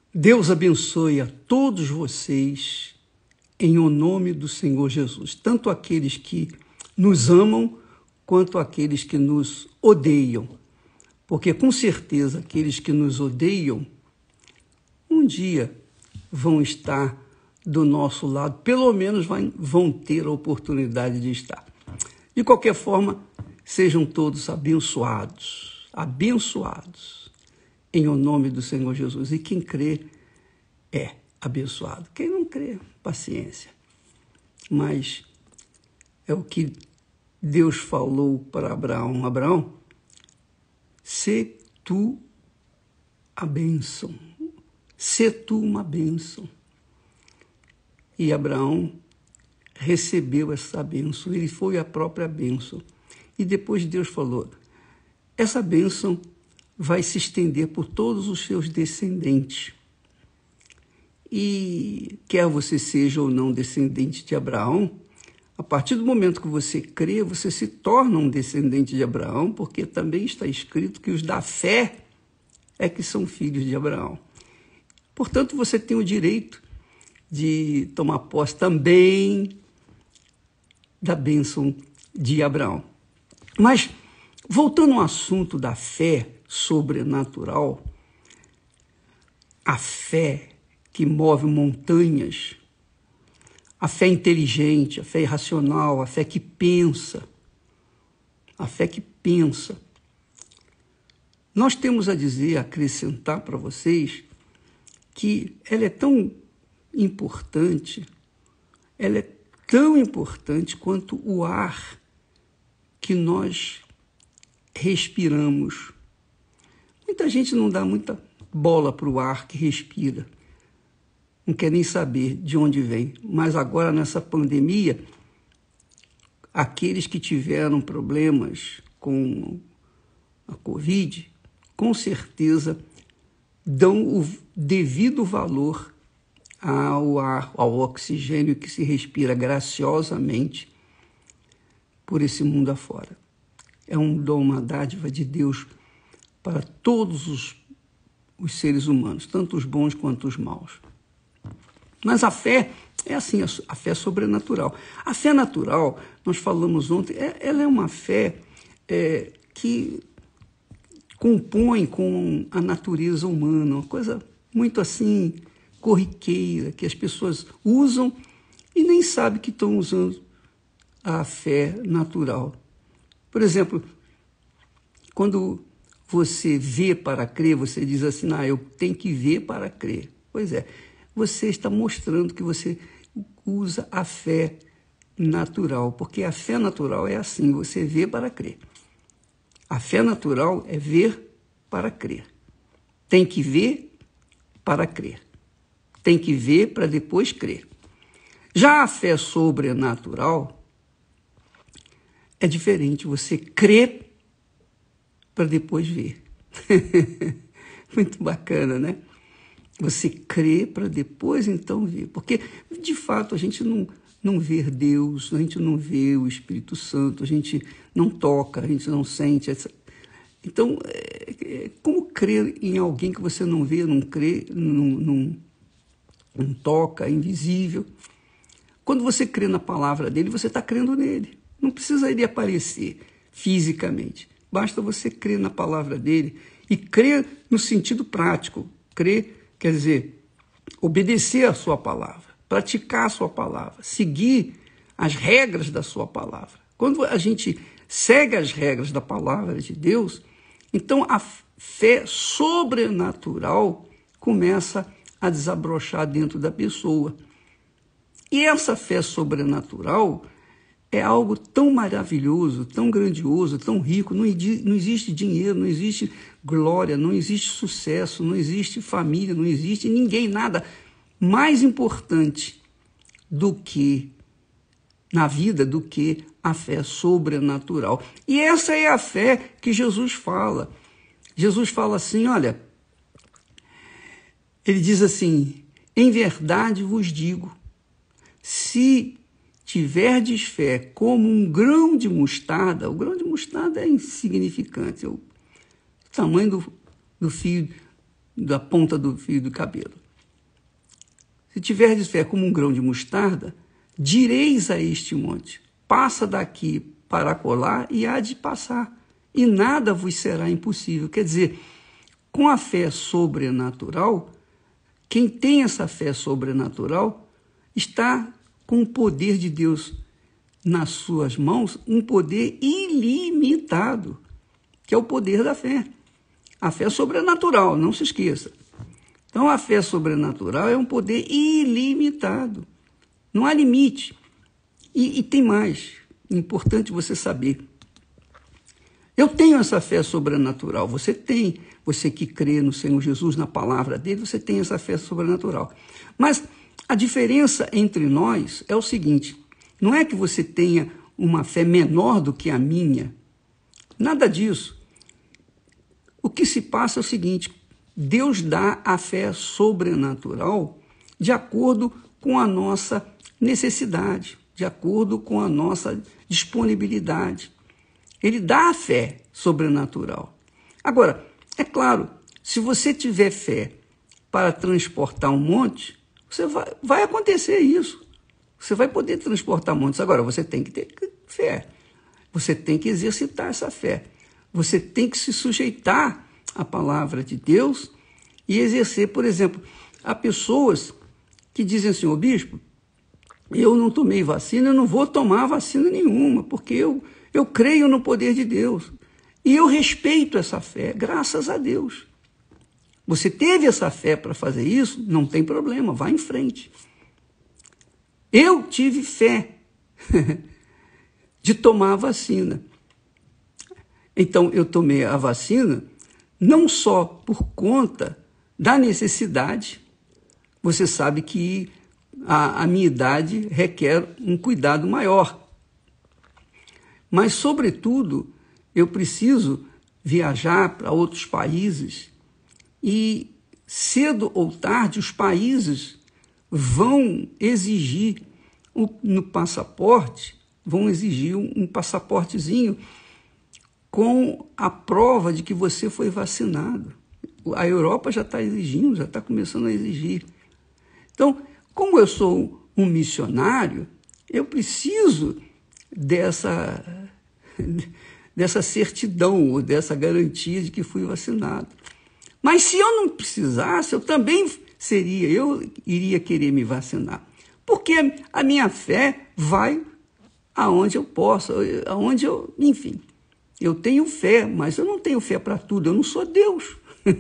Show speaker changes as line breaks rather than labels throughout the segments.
Deus abençoe a todos vocês em o nome do Senhor Jesus, tanto aqueles que nos amam quanto aqueles que nos odeiam, porque com certeza aqueles que nos odeiam um dia vão estar do nosso lado, pelo menos vão ter a oportunidade de estar. De qualquer forma, sejam todos abençoados, em o nome do Senhor Jesus. E quem crê é abençoado. Quem não crê, paciência. Mas é o que Deus falou para Abraão. Abraão, sê tu a bênção. Sê tu uma bênção. E Abraão recebeu essa bênção. Ele foi a própria bênção. E depois Deus falou, essa bênção vai se estender por todos os seus descendentes. E quer você seja ou não descendente de Abraão, a partir do momento que você crê, você se torna um descendente de Abraão, porque também está escrito que os da fé é que são filhos de Abraão. Portanto, você tem o direito de tomar posse também da bênção de Abraão. Mas, voltando ao assunto da fé sobrenatural, a fé que move montanhas, a fé inteligente, a fé irracional, a fé que pensa, Nós temos a dizer, a acrescentar para vocês, que ela é tão importante quanto o ar que nós respiramos. Muita gente não dá muita bola para o ar que respira, não quer nem saber de onde vem. Mas agora, nessa pandemia, aqueles que tiveram problemas com a Covid, com certeza dão o devido valor ao ar, ao oxigênio que se respira graciosamente por esse mundo afora. É um dom, uma dádiva de Deus para todos os seres humanos, tanto os bons quanto os maus. Mas a fé é assim, a fé sobrenatural. A fé natural, nós falamos ontem, ela é uma fé que compõe com a natureza humana, uma coisa muito assim, corriqueira, que as pessoas usam e nem sabem que estão usando a fé natural. Por exemplo, quando você vê para crer, você diz assim, eu tenho que ver para crer. Pois é, você está mostrando que você usa a fé natural, porque a fé natural é assim, você vê para crer. A fé natural é ver para crer. Tem que ver para crer. Tem que ver para depois crer. Já a fé sobrenatural é diferente, você crê para depois ver. Muito bacana, né? Você crê para depois então ver. Porque, de fato, a gente não vê Deus, a gente não vê o Espírito Santo, a gente não toca, a gente não sente. Então, como crer em alguém que você não vê, não crê, não toca, é invisível? Quando você crê na palavra dele, você está crendo nele. Não precisa ele aparecer fisicamente. Basta você crer na palavra dele e crer no sentido prático. Crer quer dizer obedecer a sua palavra, praticar a sua palavra, seguir as regras da sua palavra. Quando a gente segue as regras da palavra de Deus, então a fé sobrenatural começa a desabrochar dentro da pessoa. E essa fé sobrenatural é algo tão maravilhoso, tão grandioso, tão rico. Não existe dinheiro, não existe glória, não existe sucesso, não existe família, não existe ninguém, nada mais importante do que na vida do que a fé sobrenatural. E essa é a fé que Jesus fala. Jesus fala assim, olha, ele diz assim, em verdade vos digo, se tiverdes fé como um grão de mostarda, o grão de mostarda é insignificante, é o tamanho do fio da ponta do fio do cabelo. Se tiverdes fé como um grão de mostarda, direis a este monte, passa daqui para acolá e há de passar, e nada vos será impossível. Quer dizer, com a fé sobrenatural, quem tem essa fé sobrenatural está com o poder de Deus nas suas mãos, um poder ilimitado, que é o poder da fé. A fé sobrenatural, não se esqueça. Então, a fé sobrenatural é um poder ilimitado. Não há limite. E tem mais, importante você saber. Eu tenho essa fé sobrenatural, você tem. Você que crê no Senhor Jesus, na palavra dele, você tem essa fé sobrenatural. Mas a diferença entre nós é o seguinte, não é que você tenha uma fé menor do que a minha. Nada disso. O que se passa é o seguinte, Deus dá a fé sobrenatural de acordo com a nossa necessidade, de acordo com a nossa disponibilidade. Ele dá a fé sobrenatural. Agora, é claro, se você tiver fé para transportar um monte, vai acontecer isso. Você vai poder transportar montes. Agora, você tem que ter fé. Você tem que exercitar essa fé. Você tem que se sujeitar à palavra de Deus e exercer, por exemplo, há pessoas que dizem assim, ô bispo, eu não tomei vacina, eu não vou tomar vacina nenhuma, porque eu creio no poder de Deus. E eu respeito essa fé, graças a Deus. Você teve essa fé para fazer isso? Não tem problema, vá em frente. Eu tive fé de tomar a vacina. Então, eu tomei a vacina não só por conta da necessidade. Você sabe que a minha idade requer um cuidado maior. Mas, sobretudo, eu preciso viajar para outros países e, cedo ou tarde, os países vão exigir no passaporte, vão exigir um passaportezinho com a prova de que você foi vacinado. A Europa já está exigindo, já está começando a exigir. Então, como eu sou um missionário, eu preciso dessa certidão, ou dessa garantia de que fui vacinado. Mas se eu não precisasse, eu iria querer me vacinar. Porque a minha fé vai aonde eu posso, enfim. Eu tenho fé, mas eu não tenho fé para tudo, eu não sou Deus.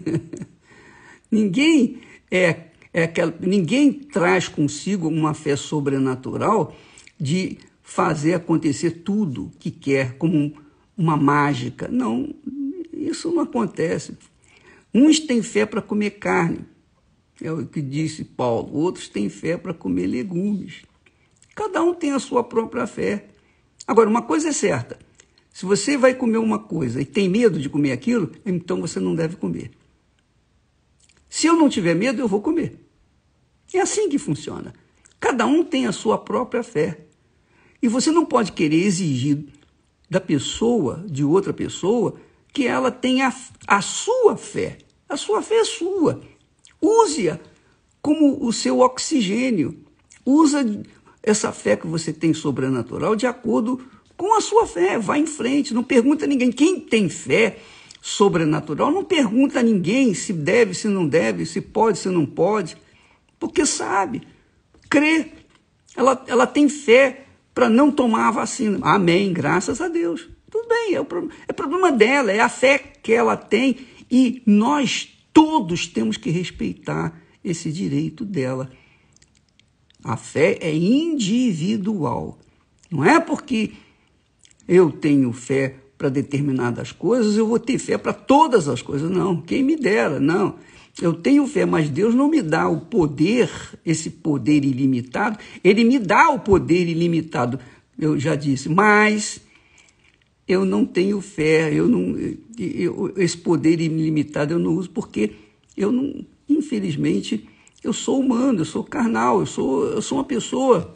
Ninguém ninguém traz consigo uma fé sobrenatural de fazer acontecer tudo que quer, como uma mágica. Não, isso não acontece. Uns têm fé para comer carne, é o que disse Paulo. Outros têm fé para comer legumes. Cada um tem a sua própria fé. Agora, uma coisa é certa. Se você vai comer uma coisa e tem medo de comer aquilo, então você não deve comer. Se eu não tiver medo, eu vou comer. É assim que funciona. Cada um tem a sua própria fé. E você não pode querer exigir da pessoa, de outra pessoa, que ela tenha a sua fé. A sua fé é sua. Use-a como o seu oxigênio. Usa essa fé que você tem sobrenatural de acordo com a sua fé. Vá em frente, não pergunta a ninguém. Quem tem fé sobrenatural não pergunta a ninguém se deve, se não deve, se pode, se não pode, porque sabe, crê. Ela tem fé para não tomar a vacina. Amém, graças a Deus. Tudo bem, é problema dela, é a fé que ela tem e nós todos temos que respeitar esse direito dela. A fé é individual. Não é porque eu tenho fé para determinadas coisas, eu vou ter fé para todas as coisas. Não, quem me dera, não. Eu tenho fé, mas Deus não me dá o poder, esse poder ilimitado. Ele me dá o poder ilimitado, eu já disse, mas eu não tenho fé, esse poder ilimitado eu não uso porque infelizmente, eu sou humano, eu sou carnal, eu sou uma pessoa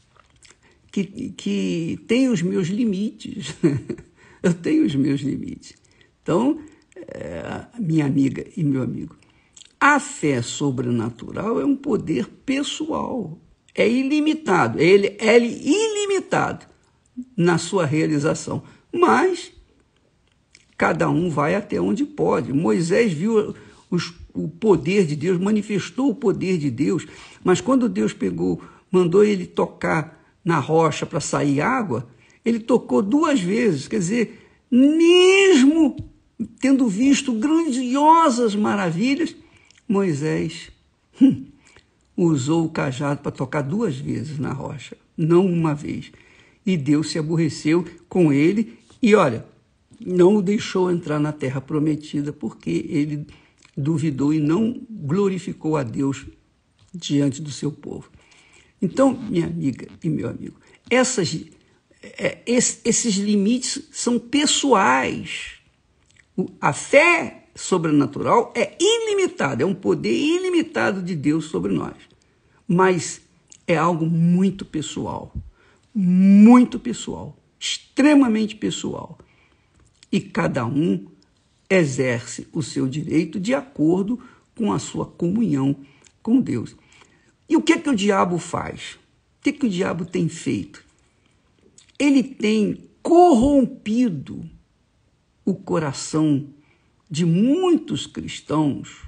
que tem os meus limites. Eu tenho os meus limites. Então, minha amiga e meu amigo, A fé sobrenatural é um poder pessoal, é ilimitado, ele é ilimitado na sua realização, mas cada um vai até onde pode. Moisés viu o poder de Deus, manifestou o poder de Deus, mas quando Deus mandou ele tocar na rocha para sair água, ele tocou 2 vezes, quer dizer, mesmo tendo visto grandiosas maravilhas, Moisés usou o cajado para tocar 2 vezes na rocha, não uma vez. E Deus se aborreceu com ele e, olha, não o deixou entrar na terra prometida porque ele duvidou e não glorificou a Deus diante do seu povo. Então, minha amiga e meu amigo, esses limites são pessoais. A fé sobrenatural é ilimitada, é um poder ilimitado de Deus sobre nós. Mas é algo muito pessoal, extremamente pessoal. E cada um exerce o seu direito de acordo com a sua comunhão com Deus. E o que é que o diabo faz? O que é que o diabo tem feito? Ele tem corrompido o coração de muitos cristãos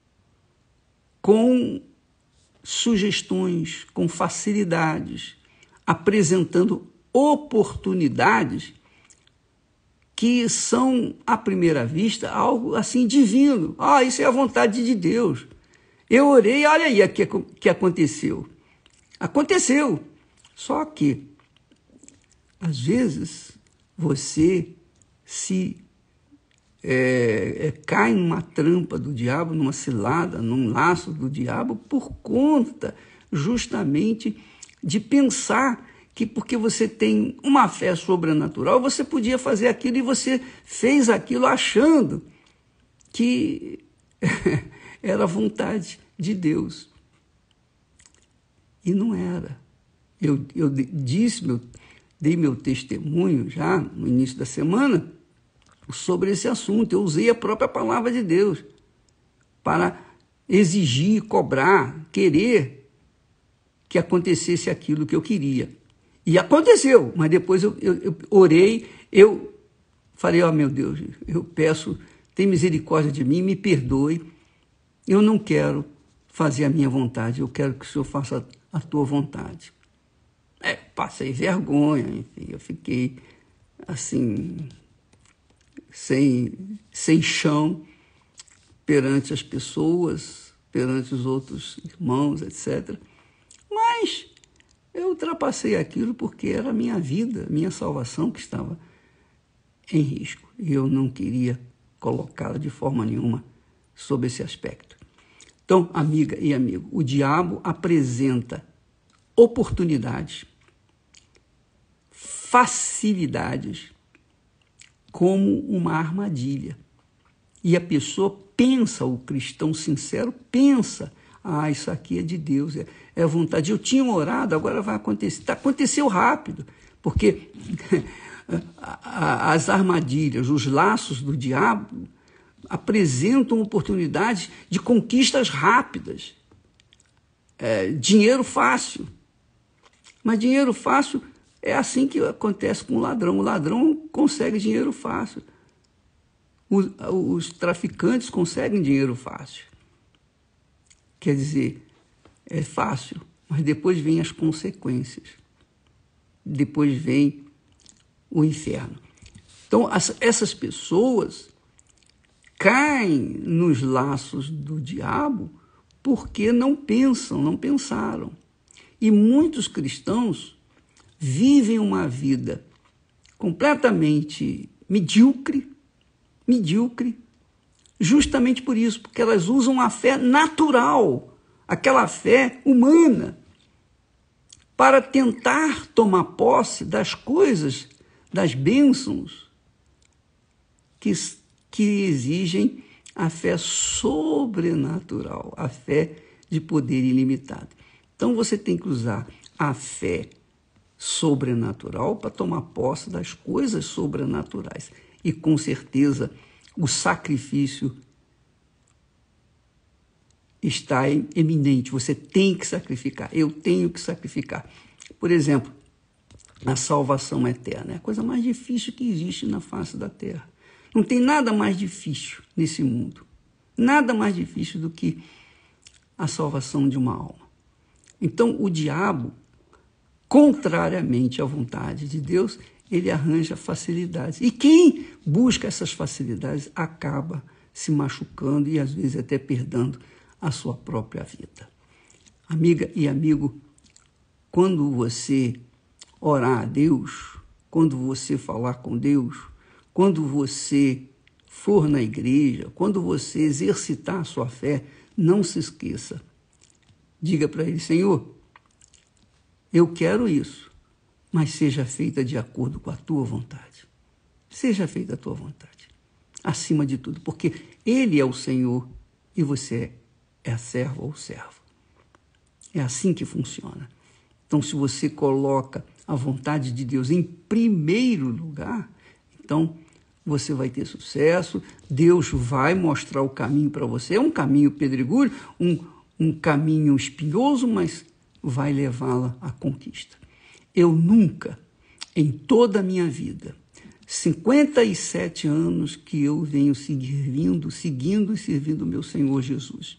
com sugestões, com facilidades, apresentando oportunidades que são, à primeira vista, algo assim divino. Isso é a vontade de Deus. Eu orei, olha aí o que aconteceu. Aconteceu. Só que, às vezes, você cai numa trampa do diabo, numa cilada, num laço do diabo, por conta justamente de pensar que porque você tem uma fé sobrenatural, você podia fazer aquilo e você fez aquilo achando que era a vontade de Deus. E não era. Eu dei meu testemunho já no início da semana sobre esse assunto. Eu usei a própria palavra de Deus para exigir, cobrar, querer que acontecesse aquilo que eu queria. E aconteceu, mas depois eu orei, eu falei, meu Deus, eu peço, tem misericórdia de mim, me perdoe, eu não quero fazer a minha vontade, eu quero que o Senhor faça a tua vontade. Passei vergonha, enfim, eu fiquei assim, sem chão perante as pessoas, perante os outros irmãos, etc. Mas eu ultrapassei aquilo porque era a minha vida, minha salvação que estava em risco. E eu não queria colocá-la de forma nenhuma sob esse aspecto. Então, amiga e amigo, o diabo apresenta oportunidades, facilidades, como uma armadilha. E a pessoa pensa, o cristão sincero pensa, isso aqui é de Deus, é vontade. Eu tinha orado, agora vai acontecer. Aconteceu rápido, porque as armadilhas, os laços do diabo apresentam oportunidades de conquistas rápidas. Dinheiro fácil. Mas dinheiro fácil é assim que acontece com o ladrão. O ladrão consegue dinheiro fácil. Os traficantes conseguem dinheiro fácil. Quer dizer, é fácil, mas depois vem as consequências. Depois vem o inferno. Então, essas pessoas caem nos laços do diabo porque não pensaram. E muitos cristãos vivem uma vida completamente medíocre, justamente por isso, porque elas usam a fé natural, aquela fé humana, para tentar tomar posse das coisas, das bênçãos que exigem a fé sobrenatural, a fé de poder ilimitado. Então você tem que usar a fé sobrenatural para tomar posse das coisas sobrenaturais. E com certeza o sacrifício está eminente, você tem que sacrificar, eu tenho que sacrificar. Por exemplo, a salvação eterna é a coisa mais difícil que existe na face da terra. Não tem nada mais difícil nesse mundo, nada mais difícil do que a salvação de uma alma. Então, o diabo, contrariamente à vontade de Deus, ele arranja facilidades. E quem busca essas facilidades acaba se machucando e, às vezes, até perdendo a sua própria vida. Amiga e amigo, quando você orar a Deus, quando você falar com Deus, quando você for na igreja, quando você exercitar a sua fé, não se esqueça. Diga para ele: Senhor, eu quero isso, mas seja feita de acordo com a tua vontade. Seja feita a tua vontade, acima de tudo, porque ele é o Senhor e você é a serva ou servo. É assim que funciona. Então, se você coloca a vontade de Deus em primeiro lugar, então você vai ter sucesso, Deus vai mostrar o caminho para você. É um caminho pedregulho, um caminho espinhoso, mas vai levá-la à conquista. Eu nunca, em toda a minha vida, 57 anos que eu venho seguindo e servindo o meu Senhor Jesus,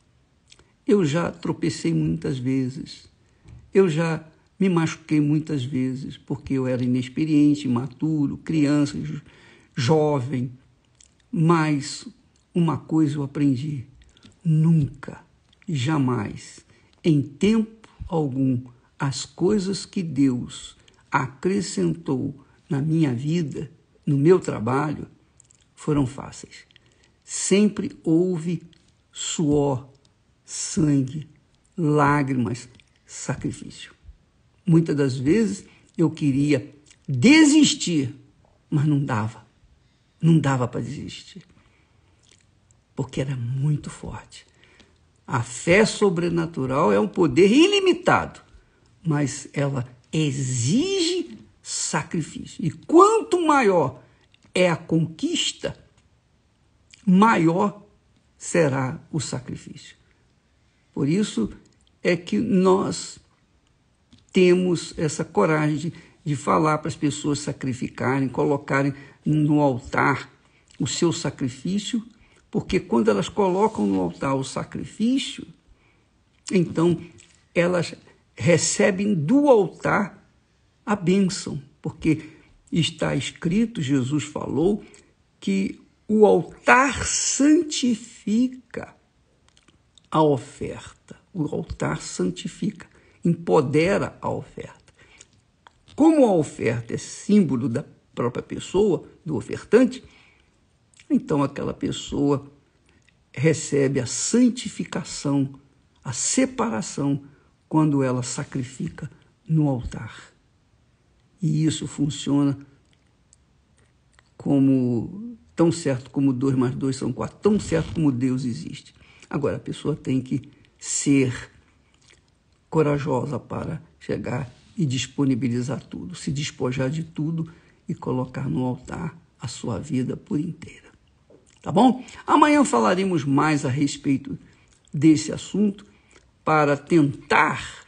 eu já tropecei muitas vezes, eu já me machuquei muitas vezes, porque eu era inexperiente, imaturo, criança, jovem. Mas uma coisa eu aprendi: nunca, jamais, em tempo algum, as coisas que Deus acrescentou na minha vida, no meu trabalho, foram fáceis. Sempre houve suor, sangue, lágrimas, sacrifício. Muitas das vezes eu queria desistir, mas não dava. Não dava para desistir, porque era muito forte. A fé sobrenatural é um poder ilimitado, mas ela exige sacrifício. E quanto maior é a conquista, maior será o sacrifício. Por isso é que nós temos essa coragem de falar para as pessoas sacrificarem, colocarem no altar o seu sacrifício, porque quando elas colocam no altar o sacrifício, então elas recebem do altar a bênção, porque está escrito, Jesus falou, que o altar santifica a oferta. O altar santifica, empodera a oferta. Como a oferta é símbolo da própria pessoa, do ofertante, então aquela pessoa recebe a santificação, a separação, quando ela sacrifica no altar. E isso funciona como tão certo como 2 mais 2 são 4, tão certo como Deus existe. Agora, a pessoa tem que ser corajosa para chegar e disponibilizar tudo, se despojar de tudo e colocar no altar a sua vida por inteira. Tá bom? Amanhã falaremos mais a respeito desse assunto para tentar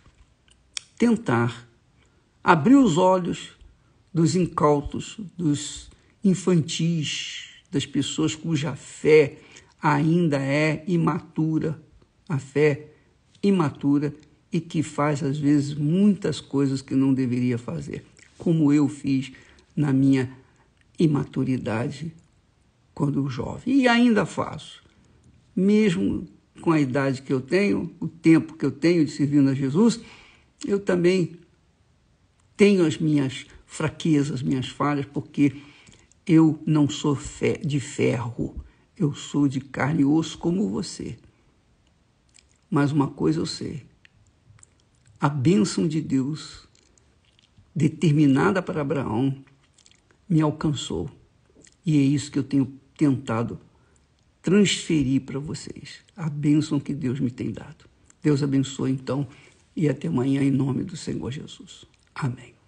abrir os olhos dos incautos, dos infantis, das pessoas cuja fé ainda é imatura, a fé imatura e que faz, às vezes, muitas coisas que não deveria fazer, como eu fiz na minha imaturidade quando jovem. E ainda faço, mesmo com a idade que eu tenho, o tempo que eu tenho de servindo a Jesus, eu também tenho as minhas fraquezas, as minhas falhas, porque eu não sou de ferro, eu sou de carne e osso como você. Mas uma coisa eu sei, a bênção de Deus, determinada para Abraão, me alcançou. E é isso que eu tenho tentado transferir para vocês, a bênção que Deus me tem dado. Deus abençoe, então, e até amanhã, em nome do Senhor Jesus. Amém.